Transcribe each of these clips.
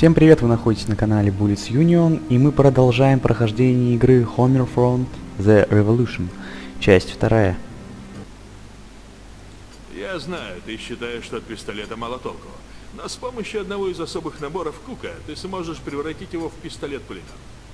Всем привет, вы находитесь на канале Bullets Union, и мы продолжаем прохождение игры Homefront The Revolution, часть 2. Я знаю, ты считаешь, что от пистолета мало толку, но с помощью одного из особых наборов Кука ты сможешь превратить его в пистолет-пулемет.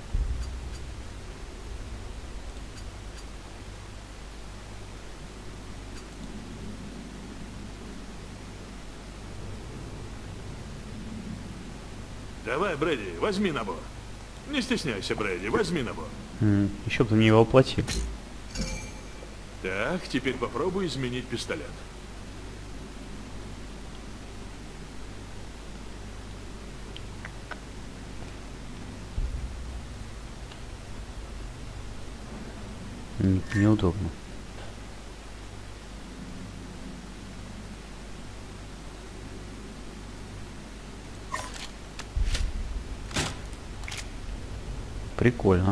Давай, Брэди, возьми набор. Не стесняйся, Брэди, возьми набор. Еще бы ты мне его оплатил. Так, теперь попробуй изменить пистолет. Неудобно. Прикольно.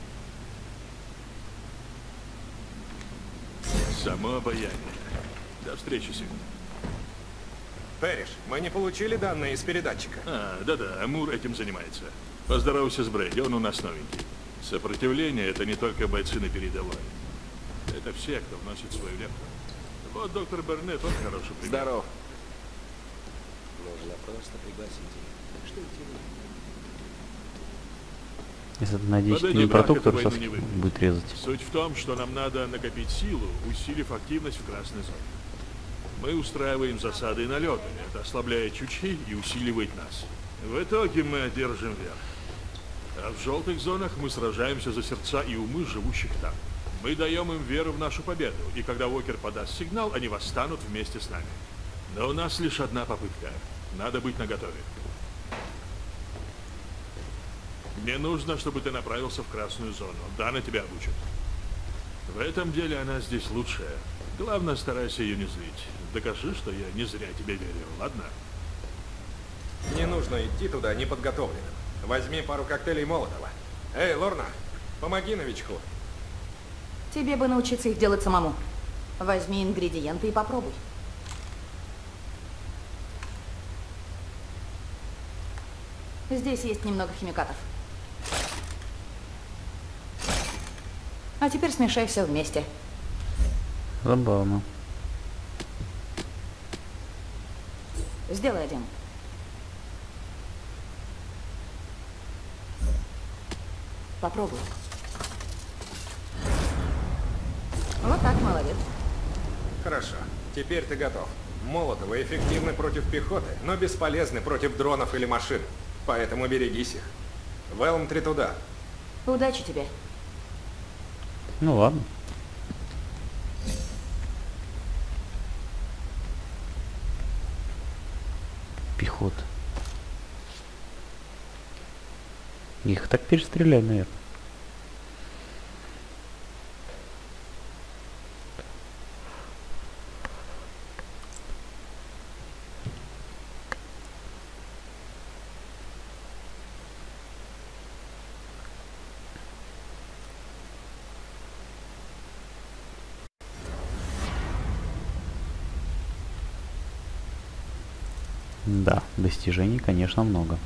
Само обаяние. До встречи сегодня. Пэриш, мы не получили данные из передатчика. Да-да, Амур этим занимается. Поздоровайся с Брэди, он у нас новенький. Сопротивление — это не только бойцы на передовой. Это все, кто вносит свою лепту. Вот доктор Бернет, он хороший пример. Здоров. Нужно просто пригласить их. Что идти? Если надеюсь, ты Подойди, не про брат, ту, который этой сейчас войны не выиграть. будет резать. Суть в том, что нам надо накопить силу, усилив активность в красной зоне. Мы устраиваем засады и налеты. Это ослабляет чучхи и усиливает нас. В итоге мы одержим верх. А в желтых зонах мы сражаемся за сердца и умы живущих там. Мы даем им веру в нашу победу, и когда Уокер подаст сигнал, они восстанут вместе с нами. Но у нас лишь одна попытка. Надо быть наготове. Мне нужно, чтобы ты направился в красную зону. Дана тебя обучит. В этом деле она здесь лучшая. Главное, старайся ее не злить. Докажи, что я не зря тебе верю, ладно? Не нужно идти туда неподготовленным. Возьми пару коктейлей Молотова. Эй, Лорна, помоги новичку. Тебе бы научиться их делать самому. Возьми ингредиенты и попробуй. Здесь есть немного химикатов. А теперь смешай все вместе. Забавно. Сделай один. Попробуй. Вот так, молодец. Хорошо, теперь ты готов. Молотовы эффективны против пехоты, но бесполезны против дронов или машин. Поэтому берегись их. Велм-3 туда. Удачи тебе. Ну ладно. Пехота. Их так перестреляй, наверное. Да, достижений, конечно, много.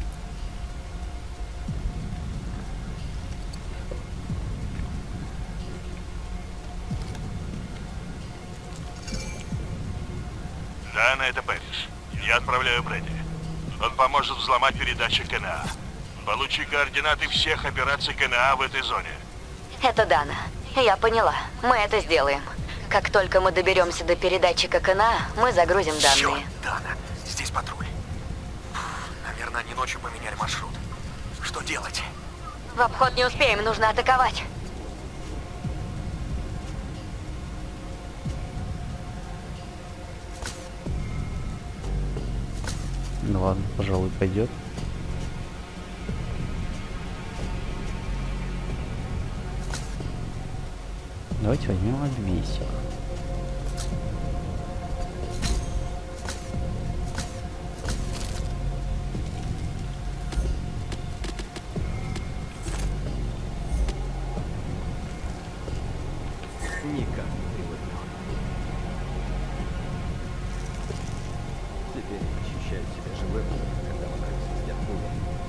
Дана, это Пэриш. Я отправляю Брэди. Он поможет взломать передатчик КНА. Получи координаты всех операций КНА в этой зоне. Это Дана. Я поняла. Мы это сделаем. Как только мы доберемся до передатчика КНА, мы загрузим данные. Черт, Дана, здесь патруль. Наверное, они ночью поменяли маршрут. Что делать? В обход не успеем, нужно атаковать. Ну ладно, пожалуй, пойдет. Давайте возьмем обвесик. Никак не привыкну. Теперь ощущаю себя живым, когда вокруг свистят пули.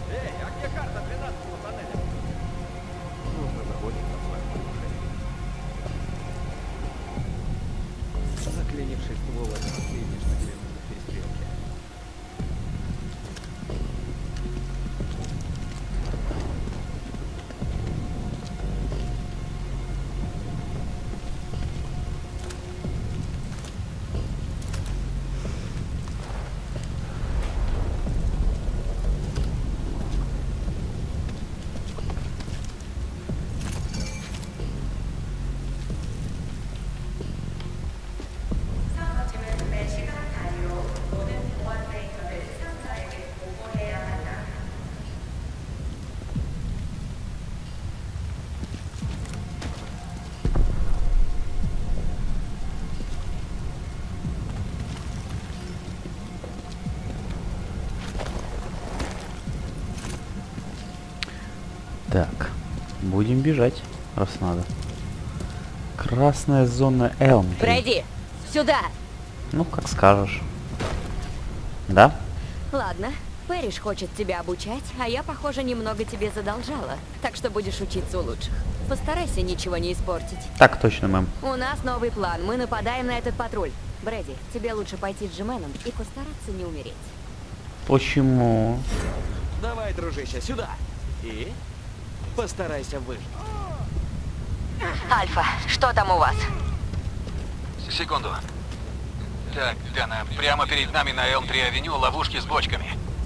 Так, будем бежать, раз надо. Красная зона Элм. Пройди! Сюда! Ну, как скажешь. Да? Ладно, Пэриш хочет тебя обучать, а я, похоже, немного тебе задолжала. Так что будешь учиться у лучших. Постарайся ничего не испортить. Так точно, мэм. У нас новый план. Мы нападаем на этот патруль. Брэди, тебе лучше пойти с Джименом и постараться не умереть. Почему? Давай, дружище, сюда. И постарайся выжить. Альфа, что там у вас? Секунду. Так, Дана, прямо перед нами на Элм-3-авеню ловушки с бочками.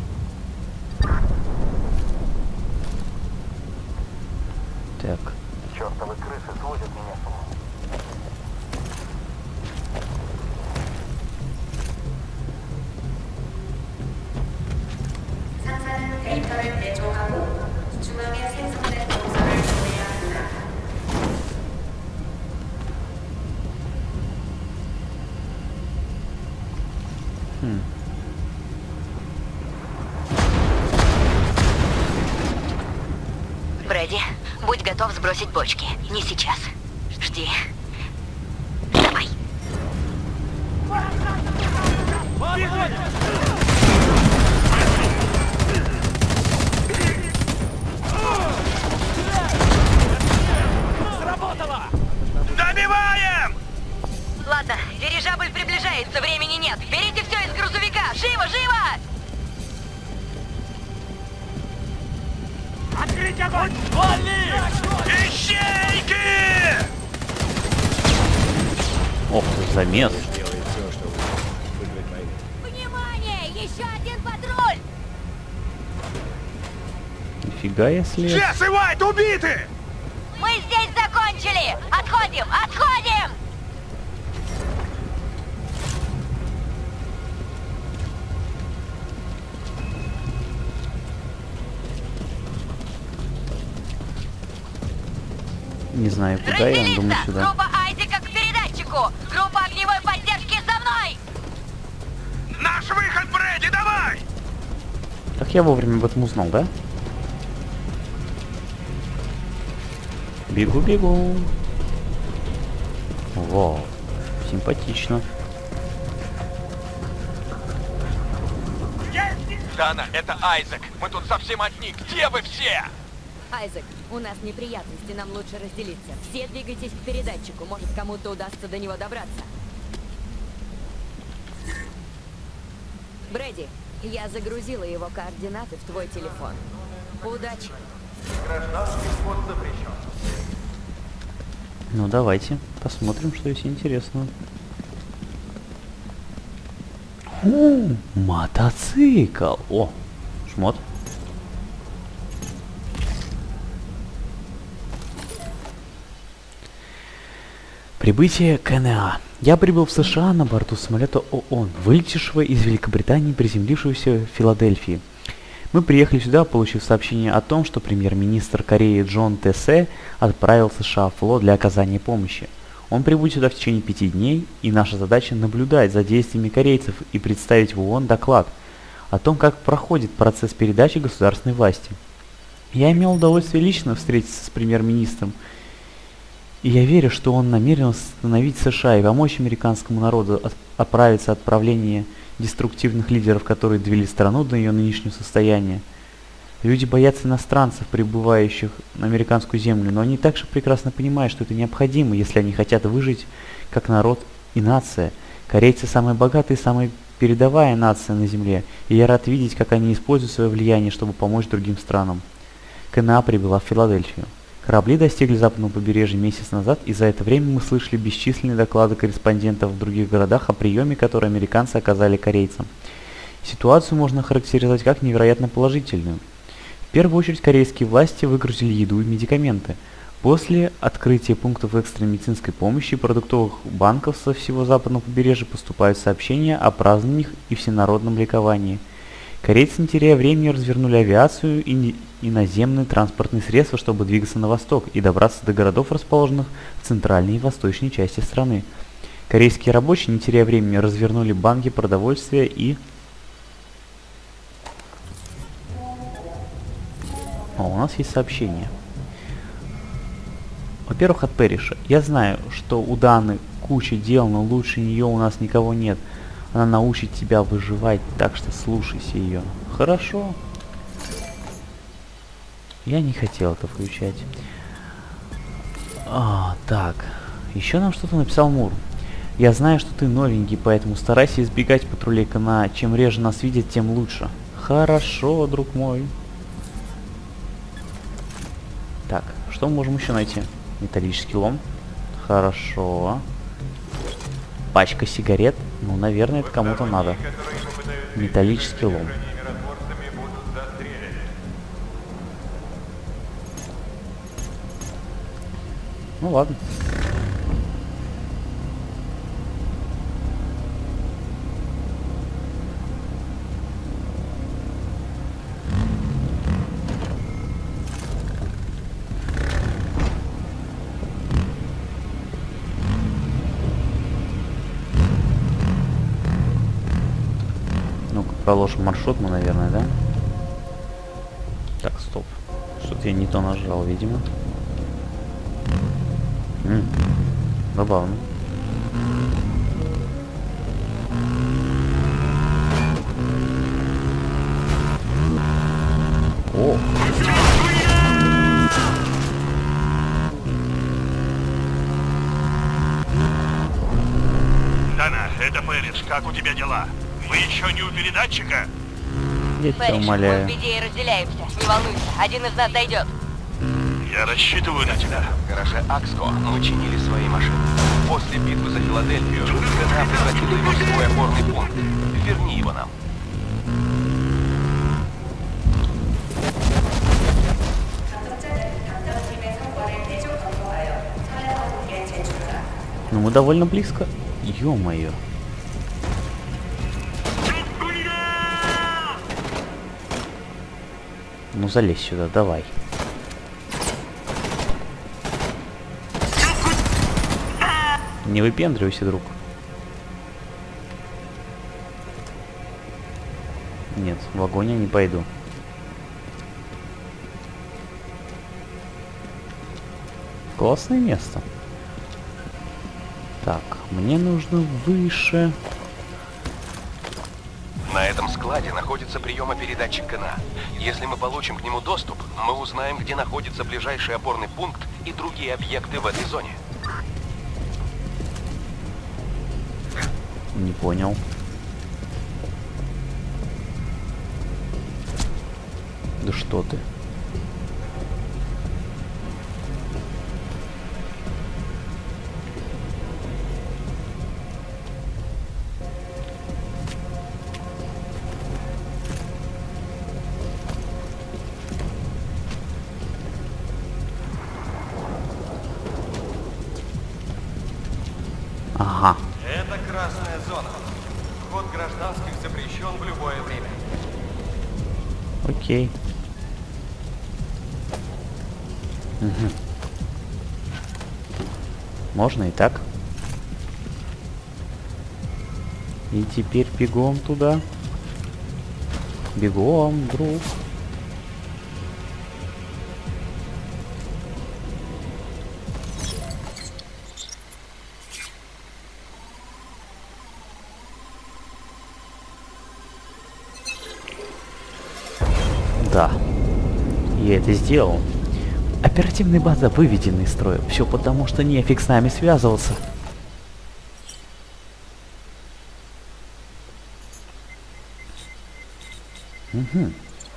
Так. Чёртовы крысы сводят меня с ума. 상사는 데이터를 대조하고 중앙에 생성된 동선을 보내야 한다. Брэди, будь готов сбросить бочки. Не сейчас. Жди. Давай. Добиваем! Ладно, дирижабль приближается, времени нет. Берите все из грузовика! Живо, живо! Открыть огонь! Вали! Ищейки! Ох, замес. Внимание! Еще один патруль! Нифига я слез. Джесс и Уайт убиты! Мы здесь закончили! Отходим! Отходим! Не знаю, куда я, думаю, Разделиться! сюда. Группа Айзека к передатчику! Группа огневой поддержки за мной! Наш выход, Брэди, давай! Как я вовремя об этом узнал, да? Бегу, бегу. Вау, симпатично. Дана, это Айзек. Мы тут совсем одни. Где вы все? Айзек, у нас неприятности, нам лучше разделиться. Все двигайтесь к передатчику, может, кому-то удастся до него добраться. Брэди, я загрузила его координаты в твой телефон. Удачи! Гражданский вход запрещен. Ну давайте посмотрим, что есть интересного. Мотоцикл! О, шмот. Прибытие КНА. Я прибыл в США на борту самолета ООН, вылетевшего из Великобритании и приземлившегося в Филадельфии. Мы приехали сюда, получив сообщение о том, что премьер-министр Кореи Джон Тэсэ отправил в США флот для оказания помощи. Он прибудет сюда в течение 5 дней, и наша задача наблюдать за действиями корейцев и представить в ООН доклад о том, как проходит процесс передачи государственной власти. Я имел удовольствие лично встретиться с премьер-министром, и я верю, что он намерен остановить США и помочь американскому народу оправиться от правления деструктивных лидеров, которые довели страну до ее нынешнего состояния. Люди боятся иностранцев, прибывающих на американскую землю, но они также прекрасно понимают, что это необходимо, если они хотят выжить как народ и нация. Корейцы самая богатая и самая передовая нация на земле, и я рад видеть, как они используют свое влияние, чтобы помочь другим странам. КНА прибыла в Филадельфию. Корабли достигли западного побережья месяц назад, и за это время мы слышали бесчисленные доклады корреспондентов в других городах о приеме, который американцы оказали корейцам. Ситуацию можно характеризовать как невероятно положительную. В первую очередь корейские власти выгрузили еду и медикаменты. После открытия пунктов экстренной медицинской помощи и продуктовых банков со всего западного побережья поступают сообщения о празднованиях и всенародном ликовании. Корейцы, не теряя времени, развернули авиацию и наземные транспортные средства, чтобы двигаться на восток и добраться до городов, расположенных в центральной и восточной части страны. Корейские рабочие, не теряя времени, развернули банки продовольствия и О, у нас есть сообщение. Во-первых, от Перриша. Я знаю, что у Даны куча дел, но лучше нее у нас никого нет. Она научит тебя выживать, так что слушайся ее. Хорошо. Я не хотел это включать. Так. Еще нам что-то написал Мур. Я знаю, что ты новенький, поэтому старайся избегать патрулей КНА. Чем реже нас видят, тем лучше. Хорошо, друг мой. Так, что мы можем еще найти? Металлический лом. Хорошо. Пачка сигарет. Ну, наверное, это кому-то надо. Металлический лом. Ну ладно. Ну-ка, проложим маршрут мы, наверное, да? Так, стоп. Что-то я не то нажал, видимо. Забавно. О! Дана, это Перриш, как у тебя дела? Вы еще не у передатчика? Я тебя Пэриш, мы умоляю. в беде и разделяемся. Не волнуйся, один из нас дойдет. Я рассчитываю на тебя. В гараже Акско мы чинили свои машины. После битвы за Филадельфию КНА превратила его в свой опорный пункт. Верни его нам. Ну мы довольно близко. Ё-моё. Ну залезь сюда, давай. Не выпендривайся, друг. Нет, в огонь я не пойду. Классное место. Так, мне нужно выше. На этом складе находится приемопередатчик КНА. Если мы получим к нему доступ, мы узнаем, где находится ближайший опорный пункт и другие объекты в этой зоне. Не понял. Да что ты? Ага. Это красная зона. Вход гражданских запрещен в любое время. Окей. Угу. Можно и так. И теперь бегом туда. Бегом, друг. Да, я это сделал. Оперативная база выведена из строя. Все потому, что нефиг с нами связываться. Угу.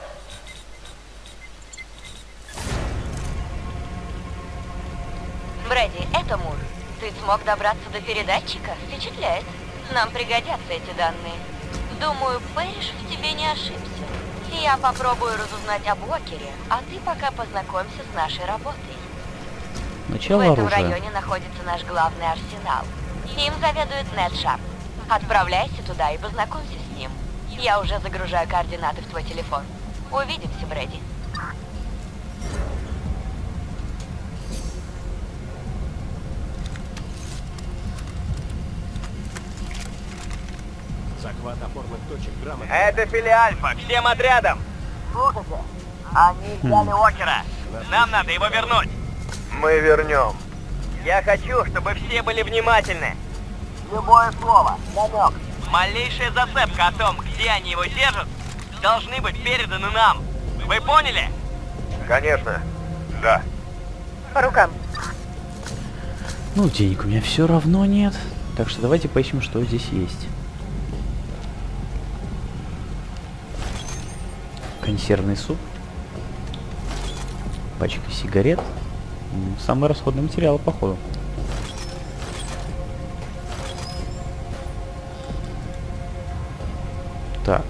Брэди, это Мур. Ты смог добраться до передатчика? Впечатляет. Нам пригодятся эти данные. Думаю, Пэриш в тебе не ошибся. Я попробую разузнать об Уокере, а ты пока познакомься с нашей работой. Начало В этом оружия. районе находится наш главный арсенал. Им заведует Нед Шарп. Отправляйся туда и познакомься с ним. Я уже загружаю координаты в твой телефон. Увидимся, Брэди. Захват опорных точек грамотно. Это Фили Альфа, всем отрядом! Слушайте, Они взяли Уокера. Нам надо его вернуть. Мы вернем. Я хочу, чтобы все были внимательны. Любое слово, намек, малейшая зацепка о том, где они его держат, должны быть переданы нам. Вы поняли? Конечно. Да. По рукам. Ну, денег у меня все равно нет. Так что давайте поищем, что здесь есть. Консервный суп. Пачка сигарет. Самый расходный материал, походу. Так.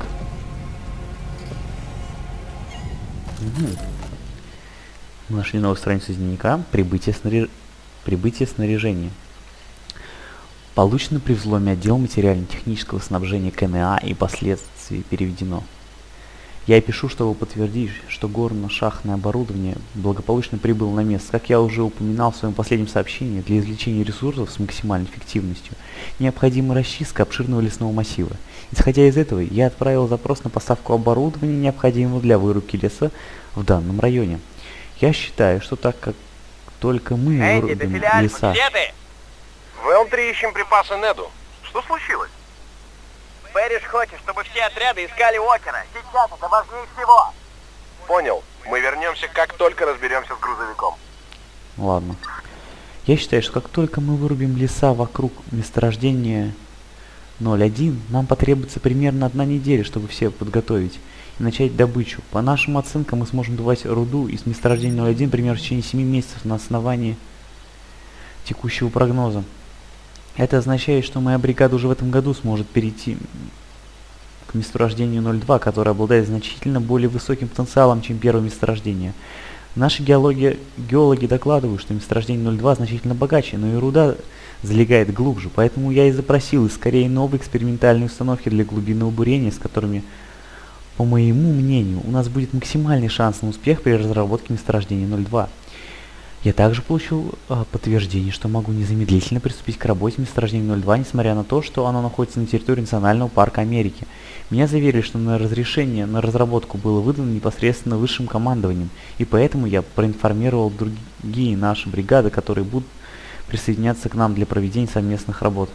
Мы нашли новую страницу из дневника. Прибытие снаряжения. Получено при взломе отдела материально-технического снабжения КНА и последствий переведено. Я пишу, чтобы подтвердить, что горно-шахтное оборудование благополучно прибыло на место. Как я уже упоминал в своем последнем сообщении, для извлечения ресурсов с максимальной эффективностью необходима расчистка обширного лесного массива. Исходя из этого, я отправил запрос на поставку оборудования, необходимого для вырубки леса в данном районе. Я считаю, что так как только мы вырубим леса... Где ты? В Элм-3 ищем припасы Неду. Что случилось? Пэриш хочет, чтобы все отряды искали Уокера. Сейчас это важнее всего. Понял. Мы вернемся, как только разберемся с грузовиком. Ладно. Я считаю, что как только мы вырубим леса вокруг месторождения 01, нам потребуется примерно 1 неделя, чтобы все подготовить и начать добычу. По нашим оценкам, мы сможем добывать руду из месторождения 01 примерно в течение 7 месяцев на основании текущего прогноза. Это означает, что моя бригада уже в этом году сможет перейти к месторождению 02, которое обладает значительно более высоким потенциалом, чем первое месторождение. Наши геологи докладывают, что месторождение 02 значительно богаче, но и руда залегает глубже, поэтому я и запросил скорее новые экспериментальные установки для глубинного бурения, с которыми, по моему мнению, у нас будет максимальный шанс на успех при разработке месторождения 02. Я также получил подтверждение, что могу незамедлительно приступить к работе месторождения 02, несмотря на то, что оно находится на территории Национального парка Америки. Меня заверили, что на разрешение на разработку было выдано непосредственно высшим командованием, и поэтому я проинформировал другие наши бригады, которые будут присоединяться к нам для проведения совместных работ.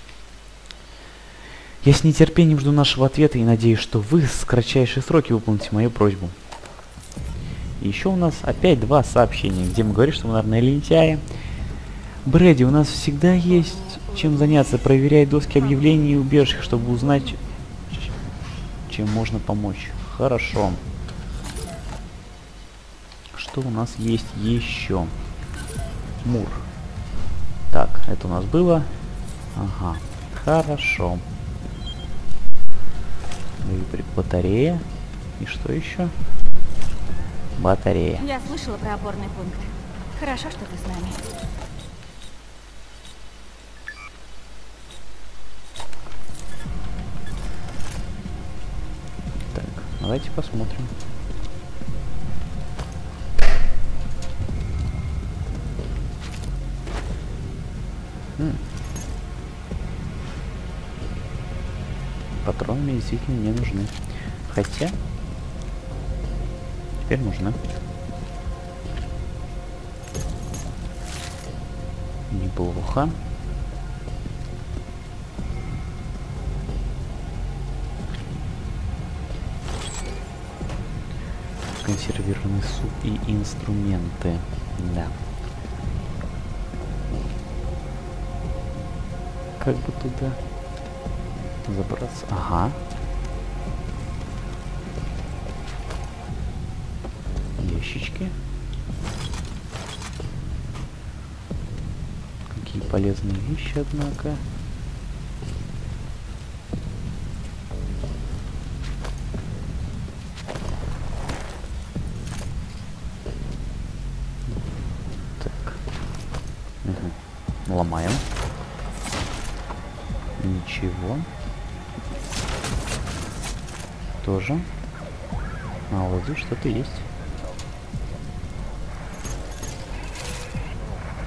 Я с нетерпением жду нашего ответа и надеюсь, что вы в кратчайшие сроки выполните мою просьбу. И еще у нас опять 2 сообщения, где мы говорим, что мы, наверное, лентяи. Брэди, у нас всегда есть чем заняться. Проверяй доски объявлений и убежищ, чтобы узнать, чем можно помочь. Хорошо. Что у нас есть еще? Мур. Так, это у нас было. Ага. Хорошо. Батарея. И что еще? Батарея. Я слышала про опорный пункт. Хорошо, что ты с нами. Так, давайте посмотрим. Патроны мне действительно не нужны. Хотя... Теперь нужно. Неплохо. Консервированный суп и инструменты. Да. Как бы туда забраться? Ага. Ящички. Какие полезные вещи, однако. Так. Угу. Ломаем. Ничего. Тоже. А вот здесь что-то есть.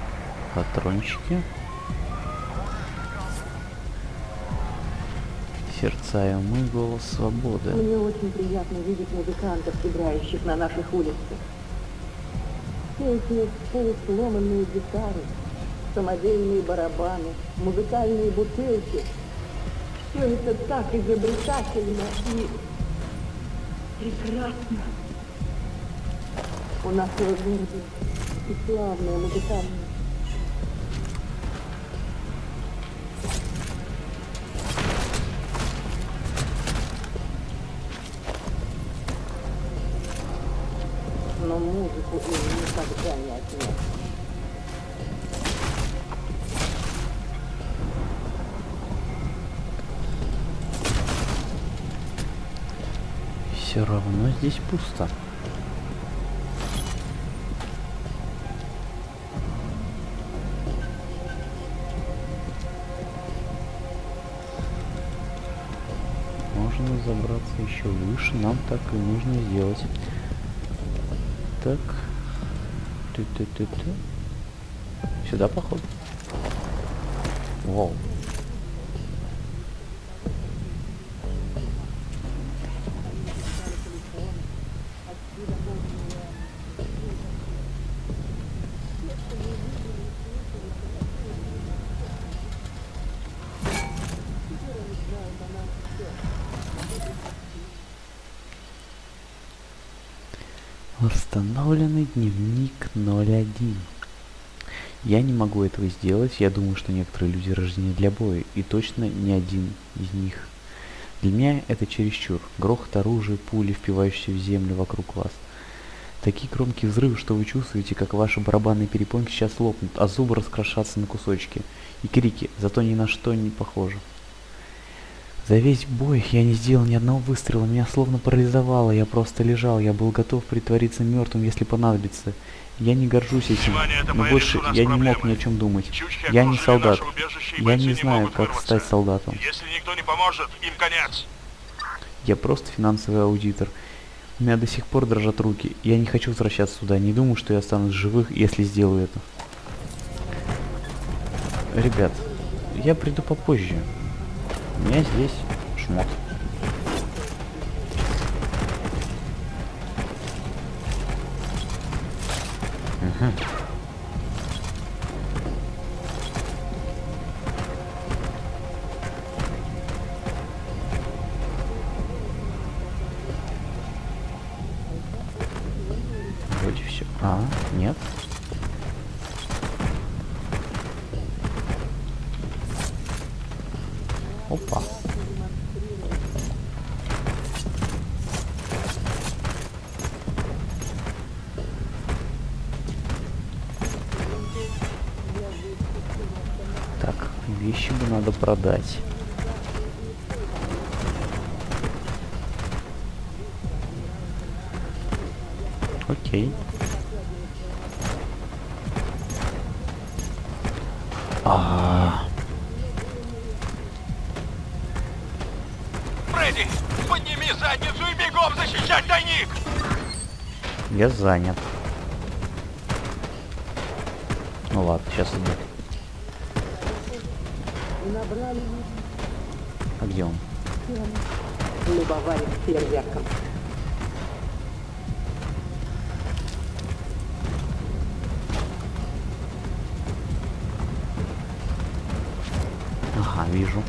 Патрончики. Сердца и умы, голос свободы. Мне очень приятно видеть музыкантов, играющих на наших улицах. Все эти полусломанные гитары, самодельные барабаны, музыкальные бутылки. Все это так изобретательно и прекрасно. У нашего города и славная музыкальная. Но музыку им никогда не отнять. Все равно здесь пусто. Можно забраться еще выше, нам так и нужно сделать. Так. Сюда, походу. Вау. Восстановленный дневник 01. Я не могу этого сделать. Я думаю, что некоторые люди рождены для боя, и точно не один из них. Для меня это чересчур. Грохот оружия, пули, впивающиеся в землю вокруг вас. Такие громкие взрывы, что вы чувствуете, как ваши барабанные перепонки сейчас лопнут, а зубы раскрошатся на кусочки. И крики, зато ни на что не похоже. За весь бой я не сделал ни одного выстрела, меня словно парализовало, я просто лежал, я был готов притвориться мертвым, если понадобится. Я не горжусь этим, но больше я не мог ни о чем думать. Я не солдат, я не знаю, как стать солдатом. Если никто не поможет, им конец. Я просто финансовый аудитор. У меня до сих пор дрожат руки, я не хочу возвращаться сюда, не думаю, что я останусь живых, если сделаю это. Ребят, я приду попозже. У меня здесь шмот. Угу. Вроде все. А, нет. Опа. Так, вещи бы надо продать. Окей. Фредди, подними задницу и бегом защищать тайник! Я занят. Ну ладно, сейчас иду. А где он? Любовались фейерверком. Ага, вижу.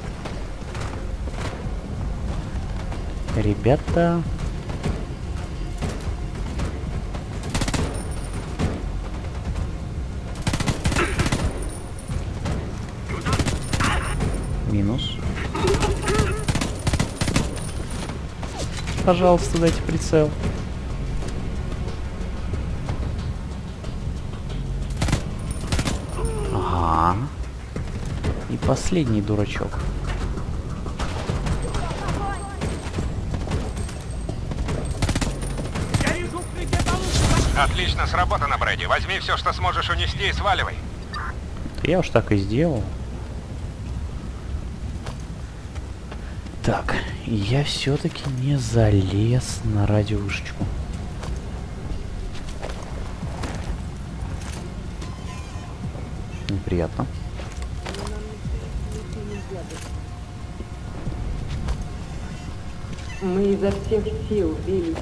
Ребята. Минус. Пожалуйста, дайте прицел. Ага. И последний дурачок. Отлично сработано, Брэди. Возьми все, что сможешь унести, и сваливай. Я уж так и сделал. Так, я все-таки не залез на радиовышечку. Неприятно. Мы изо всех сил бились.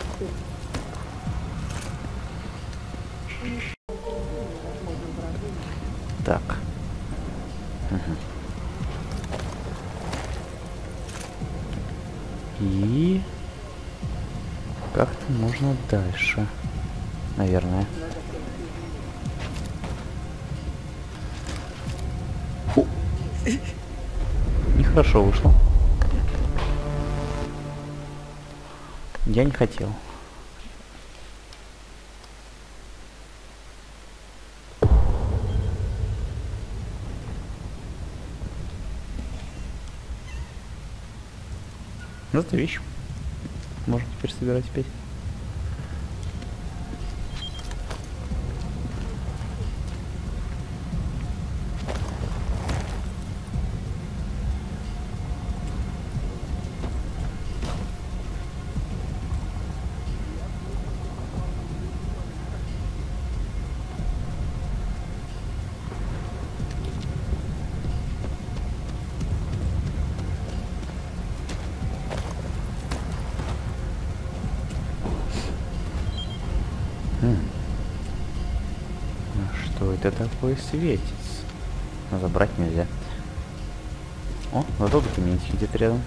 Так. Угу. И как-то можно дальше, наверное. Фу. Нехорошо вышло. Я не хотел. Вот эта вещь. Можно теперь собирать опять. Что это такое светится? Но забрать нельзя. О, зато документики где-то рядом.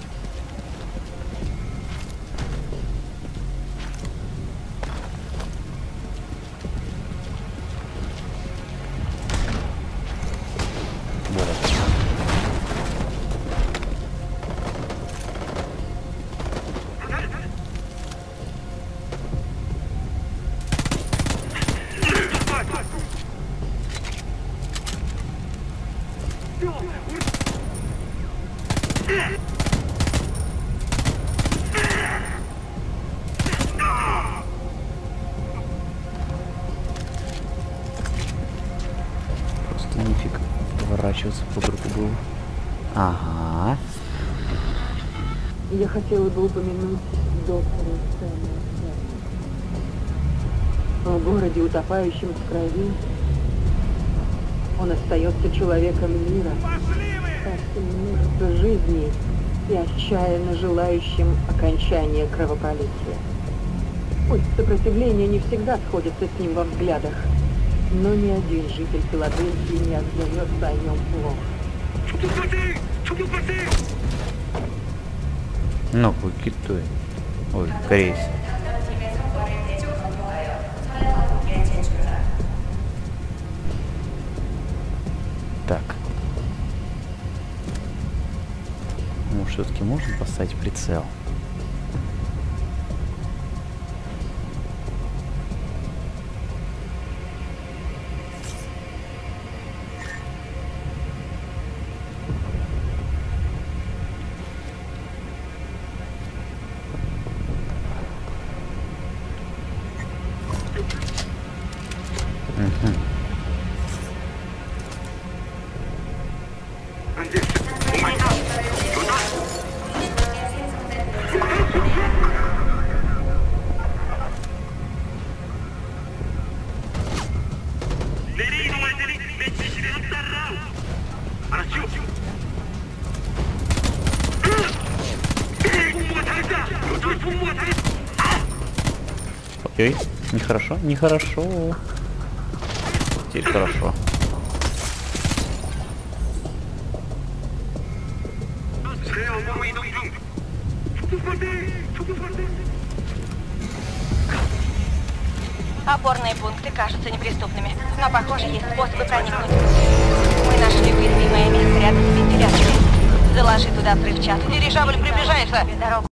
Просто нифиг поворачиваться по кругу было. Ага. Я хотела бы упомянуть доктора Сэма. В городе, утопающем в крови, он остается человеком мира, царством множества жизней и отчаянно желающим окончания кровопролития. Пусть сопротивление не всегда сходится с ним во взглядах, но ни один житель Филадельфии не отзовется о нем плохо. Ну, китой. Ой, корейцы. Так. Может, все-таки можно поставить прицел? Угу. Окей, нехорошо, нехорошо. Теперь хорошо. Опорные пункты кажутся неприступными, но, похоже, есть способы проникнуть. Мы нашли уязвимое место рядом с вентиляцией. Заложи туда взрывчатку. Дирижабль приближается. Дорогу